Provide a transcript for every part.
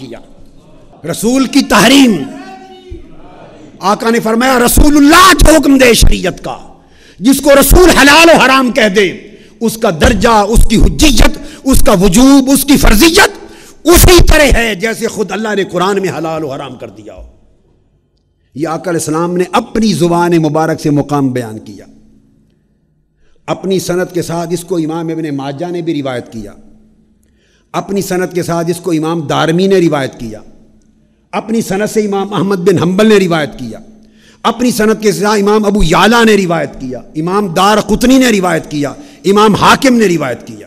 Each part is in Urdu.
کیا۔ رسول کی تحریم، آقا نے فرمایا رسول اللہ جو حکم دے شریعت کا، جس کو رسول حلال و حرام کہہ دے، اس کا درجہ، اس کی حجیت، اس کا وجوب، اس کی فرضیت اسی طرح ہے جیسے خود اللہ نے قرآن میں حلال و حرام کر دیا ہو۔ یہ آقا علیہ السلام نے اپنی زبان مبارک سے مقام بیان کیا، اپنی سند کے ساتھ اس کو امام ابن ماجہ نے بھی روایت کیا، اپنی سند کے ساتھ اس کو امام دارمی نے روایت کیا، اپنی سند سے امام احمد بن حنبل نے روایت کیا، اپنی سند کے ساتھ امام ابو یعلا نے روایت کیا، امام دارقطنی نے روایت کیا، امام حاکم نے روایت کیا۔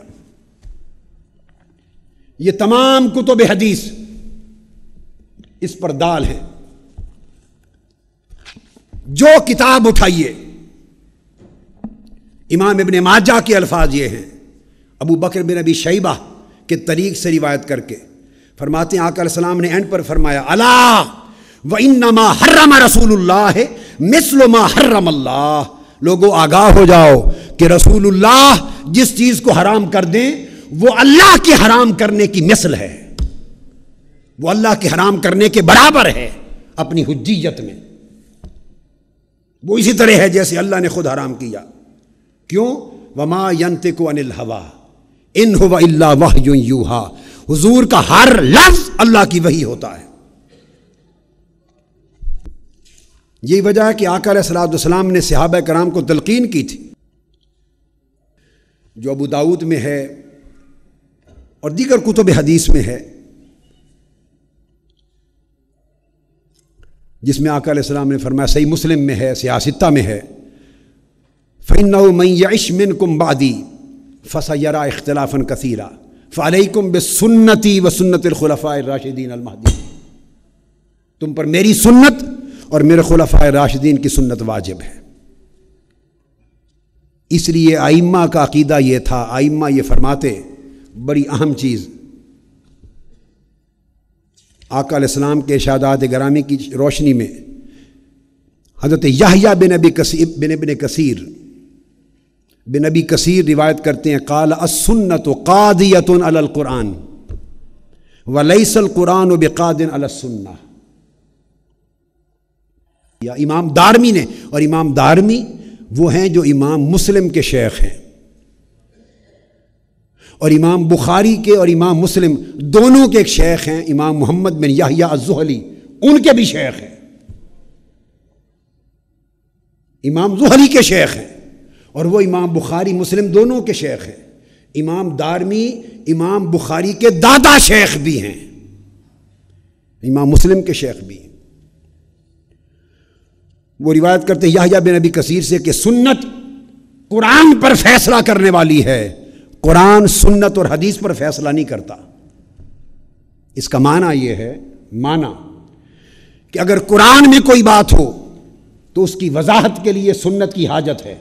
یہ تمام کتب حدیث اس پر دال ہیں۔ جو کتاب اٹھائیے، امام ابن ماجہ کے الفاظ یہ ہیں، ابو بکر بن ابی شیبہ کے طریق سے روایت کر کے فرماتے ہیں آقا علیہ السلام نے اینڈ پر فرمایا الا وانما حرم رسول اللہ مثل ما حرم اللہ، لوگوں آگاہ ہو جاؤ کہ رسول اللہ جس چیز کو حرام کر دیں وہ اللہ کے حرام کرنے کی مثل ہے، وہ اللہ کے حرام کرنے کے برابر ہے اپنی حجیت میں، وہ اسی طرح ہے جیسے اللہ نے خود حرام کیا۔ کیوں؟ وما ینطق عن الہویٰ ان هو الا وحی یوحیٰ، حضور کا ہر لفظ اللہ کی وحی ہوتا ہے۔ یہی وجہ ہے کہ آقا علیہ السلام نے صحابہ کرام کو تلقین کی تھی، جو ابو داؤد میں ہے اور دیگر کتب حدیث میں ہے، جس میں آقا علیہ السلام نے فرمایا، صحیح مسلم میں ہے، سیاستہ میں ہے، فَإِنَّهُ مَن يَعِشْ مِنْكُمْ بَعْدِي فَسَيَرَىٰ اخْتِلَافًا كَثِيرًا فَعَلَيْكُمْ بِسُنَّتِي وَسُنَّتِ الْخُلَفَاءِ الرَّاشِدِينَ الْمَهْدِيِّينَ، تم پر میری سنت اور میرے خلفاء راشدین کی سنت واجب ہے۔ اس لیے ائمہ کا عقیدہ یہ تھا، ائمہ یہ فرماتے، بڑی اہم چیز، آقا علیہ السلام کے ارشادات گرامی کی روشنی میں حضرت یحییٰ بن ابی کثیر روایت کرتے ہیں، قال السنۃ قاضیۃ علی القرآن ولیس القرآن بقاض علی السنہ، یا امام دارمی نے، اور امام دارمی وہ ہیں جو امام مسلم کے شیخ ہیں، اور امام بخاری کے اور امام مسلم دونوں کے ایک شیخ ہیں، امام محمد بن یحییٰ الزہلی، ان کے بھی شیخ ہیں، امام زہلی کے شیخ ہیں، اور وہ امام بخاری مسلم دونوں کے شیخ ہیں۔ امام دارمی امام بخاری کے دادا شیخ بھی ہیں، امام مسلم کے شیخ بھی ہیں۔ وہ روایت کرتے ہیں یحییٰ بن ابی کثیر سے کہ سنت قرآن پر فیصلہ کرنے والی ہے، قرآن سنت اور حدیث پر فیصلہ نہیں کرتا۔ اس کا معنی یہ ہے، معنی کہ اگر قرآن میں کوئی بات ہو تو اس کی وضاحت کے لیے سنت کی حاجت ہے،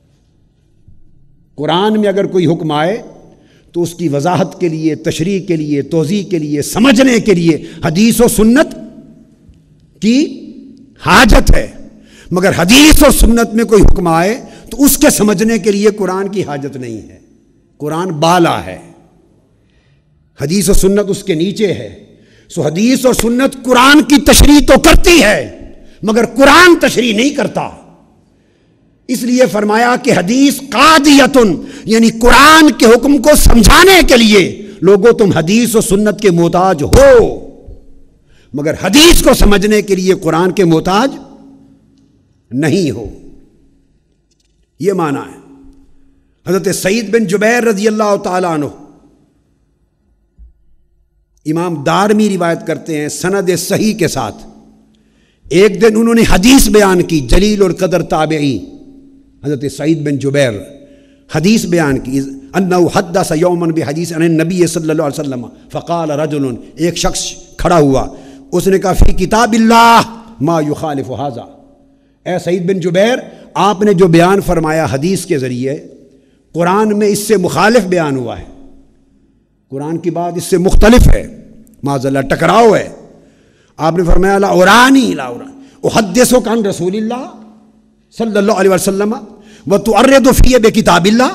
قرآن میں اگر کوئی حکم آئے تو اس کی وضاحت کے لیے، تشریح کے لیے، توضیح کے لیے، سمجھنے کے لیے حدیث و سنت کی حاجت ہے، مگر حدیث اور سنت میں کوئی حکم آئے تو اس کے سمجھنے کے لیے قرآن کی حاجت نہیں ہے۔ قرآن بالا ہے، حدیث و سنت اس کے نیچے ہے، سو حدیث اور سنت قرآن کی تشریح تو کرتی ہے مگر قرآن تشریح نہیں کرتا۔ اس لیے فرمایا کہ حدیث قاضیۃن، یعنی قرآن کے حکم کو سمجھانے کے لیے لوگوں تم حدیث و سنت کے محتاج ہو، مگر حدیث کو سمجھنے کے لیے قرآن کے محتاج نہیں ہو۔ یہ معنی ہے۔ حضرت سعید بن جبیر رضی اللہ تعالیٰ عنہ، امام دارمی روایت کرتے ہیں سند صحیح کے ساتھ، ایک دن انہوں نے حدیث بیان کی، جلیل القدر تابعی حضرت سعید بن جبیر حدیث بیان کی، انہ حدث یوما بحدیث عن النبی صلی اللہ علیہ وسلم فقال رجل، ایک شخص کھڑا ہوا، اس نے کہا فی کتاب اللہ ما یخالف ھذا، اے سعید بن جبیر آپ نے جو بیان فرمایا حدیث کے ذریعے، قرآن میں اس سے مخالف بیان ہوا ہے، قرآن کی بات اس سے مختلف ہے، معاذ اللہ ٹکراؤ ہے۔ آپ نے فرمایا لا اورانی لا اورانی احدثک عن رسول اللہ صلی اللہ علیہ وسلم وتعرض فی بکتاب اللہ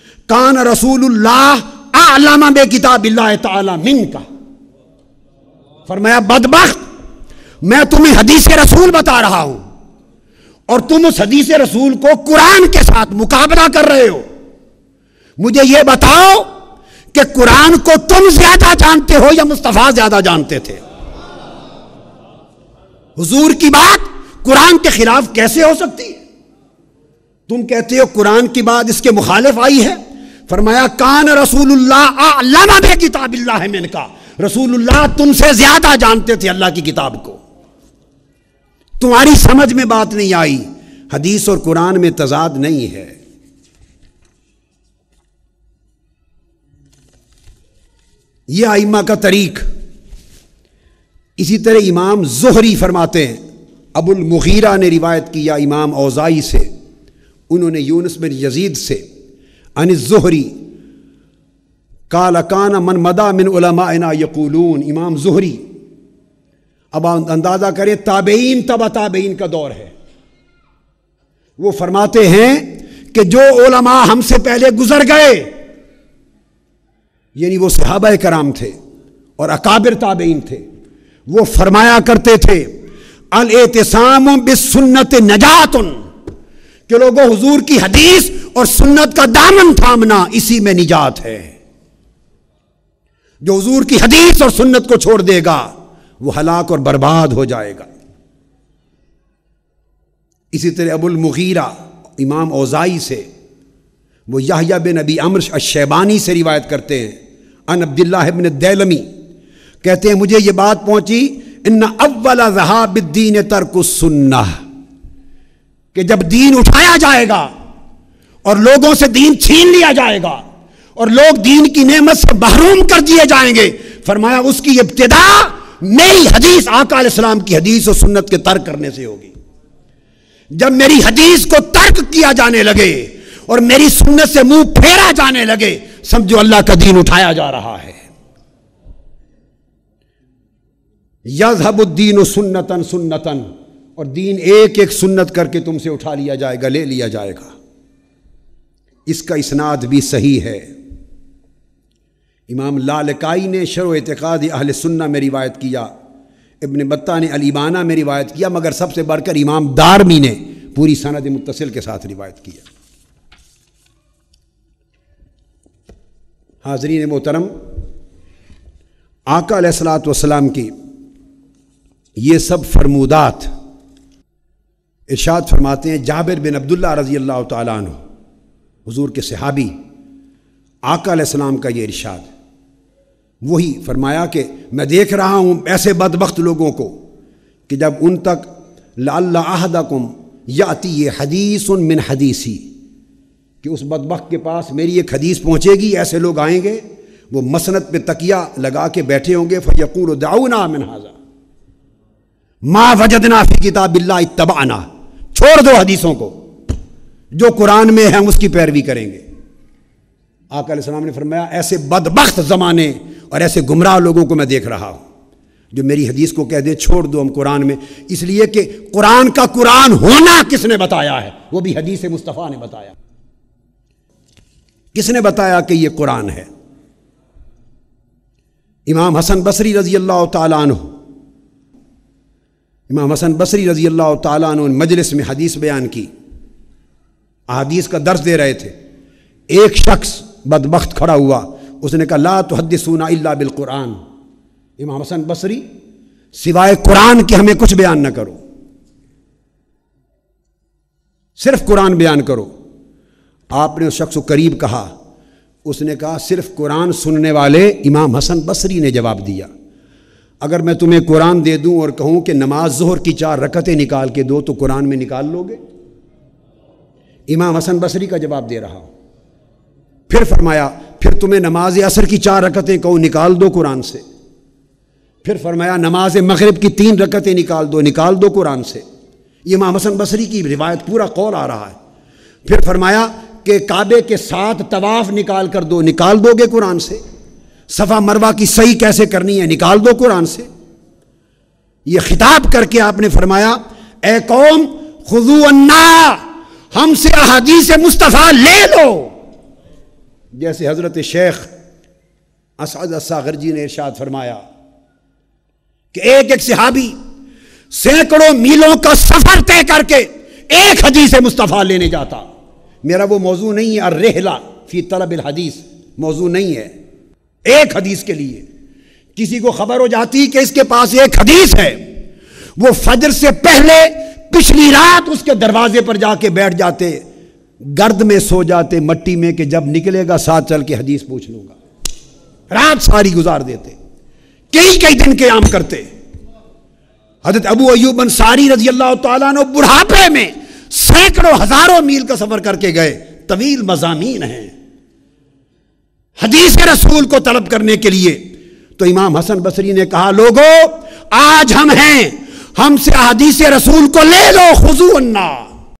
کان رسول اللہ اعلم بکتاب اللہ تعالی منک، فرمایا بدبخت، میں تمہیں حدیث رسول بتا رہا ہوں اور تم اس حدیث رسول کو قرآن کے ساتھ مقابلہ کر رہے ہو. مجھے یہ بتاؤ کہ قرآن کو تم زیادہ جانتے ہو یا مصطفیٰ زیادہ جانتے تھے؟ حضور کی بات قرآن کے خلاف کیسے ہو سکتی ہے؟ تم کہتے ہو قرآن کی بات اس کے مخالف آئی ہے. فرمایا کان رسول اللہ اعلم بکتاب اللہ منکا، رسول اللہ تم سے زیادہ جانتے تھے اللہ کی کتاب کو، تمہاری سمجھ میں بات نہیں آئی. حدیث اور قرآن میں تضاد نہیں ہے. یہ ائمہ کا طریق. اسی طرح امام زہری فرماتے ہیں، ابو المغیرہ نے روایت کیا امام اوزائی سے، انہوں نے یونس بن یزید سے عن الزہری قال کان من مدا من علمائنا یقولون. امام زہری، اب اندازہ کریں تابعین تبع تابعین کا دور ہے، وہ فرماتے ہیں کہ جو علماء ہم سے پہلے گزر گئے، یعنی وہ صحابہ کرام تھے اور اکابر تابعین تھے، وہ فرمایا کرتے تھے الاعتصام بالسنت نجات، کہ لوگوں حضور کی حدیث اور سنت کا دامن تھامنا اسی میں نجات ہے. جو حضور کی حدیث اور سنت کو چھوڑ دے گا وہ ہلاک اور برباد ہو جائے گا. اسی طرح ابو المغیرہ امام اوزائی سے، وہ یحییٰ بن ابی عمرو الشیبانی سے روایت کرتے ہیں عن عبداللہ بن الدیلمی، کہتے ہیں مجھے یہ بات پہنچی ان اول ذہاب الدین ترک السنہ، کہ جب دین اٹھایا جائے گا اور لوگوں سے دین چھین لیا جائے گا اور لوگ دین کی نعمت سے محروم کر دیے جائیں گے، فرمایا اس کی ابتدا میری حدیث، آقا علیہ السلام کی حدیث اور سنت کے ترک کرنے سے ہوگی. جب میری حدیث کو ترک کیا جانے لگے اور میری سنت سے منہ پھیرا جانے لگے، سمجھو اللہ کا دین اٹھایا جا رہا ہے. یذہب الدین سنتن سنتن، اور دین ایک ایک سنت کر کے تم سے اٹھا لیا جائے گا، لے لیا جائے گا. اس کا اسناد بھی صحیح ہے. امام لالکائی نے شرح اعتقاد اہل سنہ میں روایت کیا، ابن بطہ نے الابانہ میں روایت کیا، مگر سب سے بڑھ کر امام دارمی نے پوری سند متصل کے ساتھ روایت کیا. حاضرین محترم، آقا علیہ الصلوۃ والسلام کی یہ سب فرمودات ارشاد فرماتے ہیں. جابر بن عبداللہ رضی اللہ تعالیٰ عنہ، حضور کے صحابی، آقا علیہ السلام کا یہ ارشاد، وہی فرمایا کہ میں دیکھ رہا ہوں ایسے بدبخت لوگوں کو کہ جب ان تک لعل احدکم یاتی حدیث من حدیثی، کہ اس بدبخت کے پاس میری ایک حدیث پہنچے گی، ایسے لوگ آئیں گے وہ مسند پہ تکیہ لگا کے بیٹھے ہوں گے، فیقول دعونا من ھذا ما وجدنا فی کتاب اللہ اتبعنا، چھوڑ دو حدیثوں کو، جو قرآن میں ہے ہم اس کی پیروی کریں گے. آقا علیہ السلام نے فرمایا ایسے بدبخت زمانے اور ایسے گمراہ لوگوں کو میں دیکھ رہا ہوں جو میری حدیث کو کہہ دیں چھوڑ دو ہم قرآن میں، اس لیے کہ قرآن کا قرآن ہونا کس نے بتایا ہے؟ وہ بھی حدیث مصطفیٰ نے بتایا. کس نے بتایا کہ یہ قرآن ہے؟ امام حسن بصری رضی اللہ تعالیٰ عنہ، امام حسن بصری رضی اللہ تعالیٰ عنہ مجلس میں حدیث بیان کی، احادیث کا درس دے رہے تھے. ایک شخص بدبخت کھڑا ہوا، اس نے کہا لا تحدثونا الا بالقرآن، امام حسن بصری سوائے قرآن کے ہمیں کچھ بیان نہ کرو، صرف قرآن بیان کرو. آپ نے اس شخص کو قریب کہا، اس نے کہا صرف قرآن سننے والے امام حسن بصری نے جواب دیا. اگر میں تمہیں قرآن دے دوں اور کہوں کہ نماز ظہر کی 4 رکعتیں نکال کے دو تو قرآن میں نکال لو گے؟ امام حسن بصری کا جواب دے رہا ہوں. پھر فرمایا پھر تمہیں نماز عصر کی 4 رکعتیں کہوں نکال دو قرآن سے. پھر فرمایا نماز مغرب کی 3 رکعتیں نکال دو قرآن سے. یہ امام حسن بصری کی روایت پورا قول آ رہا ہے. پھر فرمایا کہ کعبے کے 7 طواف نکال دو گے قرآن سے. صفا مروہ کی صحیح کیسے کرنی ہے نکال دو قرآن سے. یہ خطاب کر کے آپ نے فرمایا اے قوم خذوا عنا، ہم سے احادیث مصطفیٰ لے لو. جیسے حضرت شیخ اسعد الصاغرجی نے ارشاد فرمایا کہ ایک ایک صحابی سینکڑوں میلوں کا سفر طے کر کے ایک حدیث مصطفیٰ لینے جاتا. میرا وہ موضوع نہیں ہے الرحلہ فی طلب الحدیث، موضوع نہیں ہے. ایک حدیث کے لیے کسی کو خبر ہو جاتی کہ اس کے پاس ایک حدیث ہے، وہ فجر سے پہلے پچھلی رات اس کے دروازے پر جا کے بیٹھ جاتے، گرد میں سو جاتے مٹی میں کہ جب نکلے گا ساتھ چل کے حدیث پوچھ لوں گا. رات ساری گزار دیتے، کئی دن قیام کرتے. حضرت ابو ایوب انصاری رضی اللہ تعالیٰ عنہ بڑھاپے میں سینکڑوں ہزاروں میل کا سفر کر کے گئے. طویل مضامین ہیں حدیث رسول کو طلب کرنے کے لیے. تو امام حسن بصری نے کہا لوگو آج ہم ہیں، ہم سے حدیث رسول کو لے لو، خذو النا.